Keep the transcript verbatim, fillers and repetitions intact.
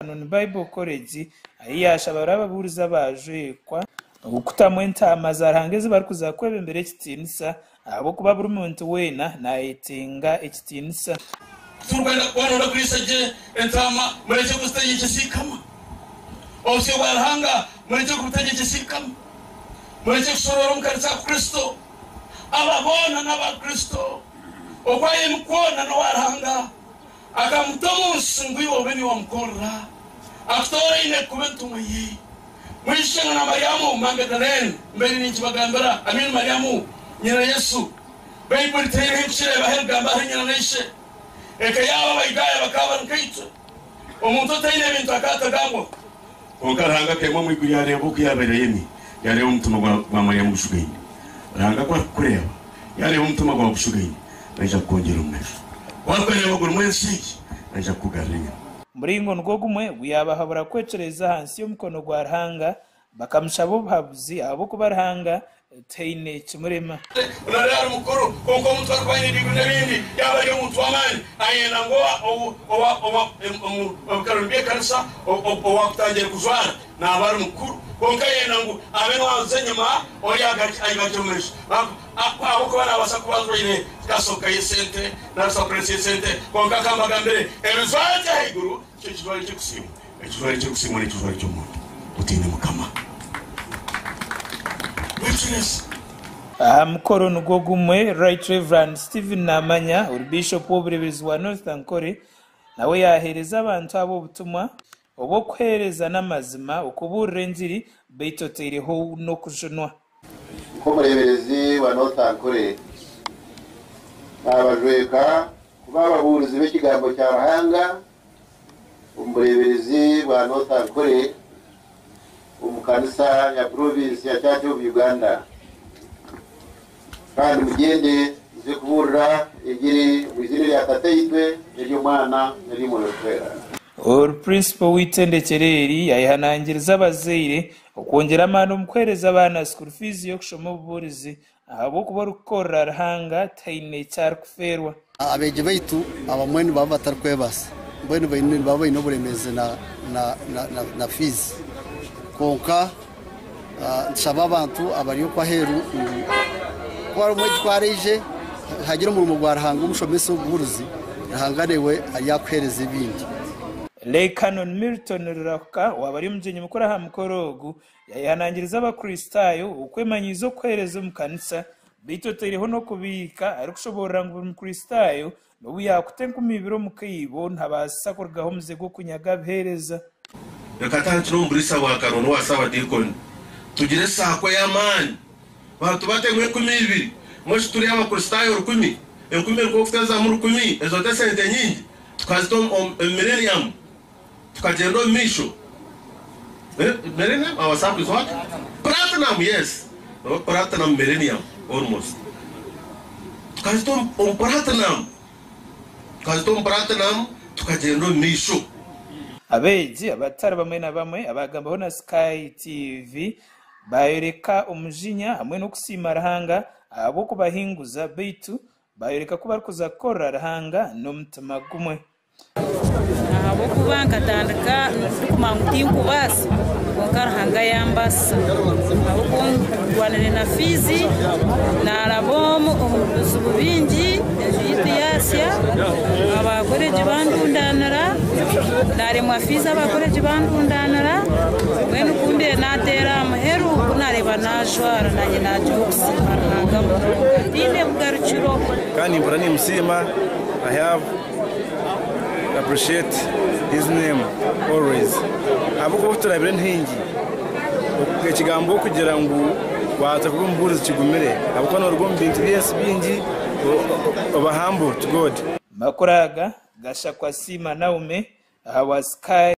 Canon Bible College ayiyasha barababuriza bajekwa ukutamwe ntama zarangeze bari kuzakwebe mbere kitinisa abo kuba buri muntu wena nayetenga ekitinisa turwenda kwanura kwisaje entama mureke kutegyekyesa kama ose barahanga mureke kutegyekyesa kama mureke kusorora mukarisa Kristo ababona n'abakristo okwaye mukona no warahanga akamutomunsi ngwiwo beni wamukora akutore ine kubentu mwe mwishana na Mariamu Magdalene mbere n'ikibagambira amin Mariamu nyina Yesu Bible tere himshire bahelgamba nyina neshe eka yaba bayigaya bakaba nkito omuntu tayine bintu akata gambo onkaranga kemo mwiguri yarebo kuyabereyemi yarebo mutuma gwa Mariamu gushugeni ranga kwa kureba yarebo mutuma gwa gushugeni naja kongera umweso wakwene guru mwensi naja kugaranya muringo ngo gumwe guyabahabura kwecereza hansi y'umukono gwa rahanga bakamushabo babuzi abo kubarahanga teine kimurema unarara mukuru konko mutwara kwani bigu nabindi yaba yo muntu wamani ayena ngo owa owa okarumbiye kanisa owa kutangira kuzwara na abari mukuru konka yena ngo abeno wazenyama oya gachi ayibajomesh abo ko bana basa kubazwire kasoka yesente na surprise yesente konka kamba gambere ebizwaje higuru cyizwari cyo kusimu ekizwari cyo kusimu ni cyizwari cyo muntu utine mukama aha mukoro nugo gumwe Right Reverend Stephen Namanya uri bishop w'uburebezi wa Northern Kore nawe yahereza abantu abo butumwa obo kwereza n'amazima ukuburira inziri beitotereho no kujunwa ko mureberezi wa Northern Kore abajweka kuba baburizi b'ikigambo cya Rahanga umureberezi wa Northern Kore umukanisa ya province ya Church of Uganda kandi mugende uze kuburira egiri wizire ya tateitwe n'iryo mwana n'iri mu rwera or principal witendekereri yayihanangiriza abazeire okongera amano mukwereza abana school fees yo kushoma uburizi abo kuba rukora Rahanga taine cyar kuferwa abeje baitu abamweni baba batarkwebasa mbweni bayini baba inoburemeze na na na na fees konka nsaba abantu abariyo kwa heru kwari umwe twareje hagira umurimo gwa Rahanga umushomese w'uburuzi Rahangarewe ayakwereza ibindi Le Canon Milton Eiraka wabari mjenye mukora ha mukorogu yayihanangiriza abakristayo ukwemanyizo kwereza umukanisa bitotereho no kubika ari kushobora ngo umukristayo no yakutenga umibiro mukibo ntabasakorgaho muzego kunyaga bhereza yakatantiro mbrisa wa karono wasaba dikon tugire sako y'amani bantu batemwe kumibiri mwe turi abakristayo rukumi enkumi ko kutaza mu rukumi ezo desente nyingi tukazito millennium tukagendo misho millennium our sample is what platinum yes no platinum millennium almost tukazito on platinum tukazito platinum tukagendo misho abeji abatara bamwe na bamwe abagambaho na Sky T V bayereka umujinya hamwe no kusima Rahanga abo kubahinguza beitu bayereka kuba kuzakora Rahanga no mutama gumwe abo kubanka tandika kumangutinku basi Rahanga yambasa abo kungwanene na fizi na arabomu ububingi ejitu yasya abakoreje bandundanara nare mwafiza abakoreje bandundanara wenu kunde natera amheru kunareba najwara nanye najuksi Rahanga mutine bugaruchiro kandi mburani musima I have appreciate his name always abuko turabire ntingi ekigambo kugira ngo wata kugumburiza kigumire abuko no rugombi bintu byese bingi oba humble to God makoraga gasha kwa sima naume hawa Sky